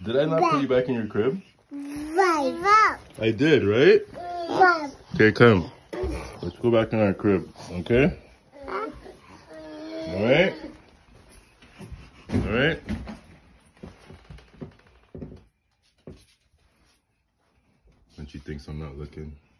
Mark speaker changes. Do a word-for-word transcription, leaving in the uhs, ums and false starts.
Speaker 1: Did I not put you back in your crib?
Speaker 2: Right.
Speaker 1: I did, right?
Speaker 2: Right.
Speaker 1: Okay, come. Let's go back in our crib, okay? Alright? Alright? And she thinks I'm not looking.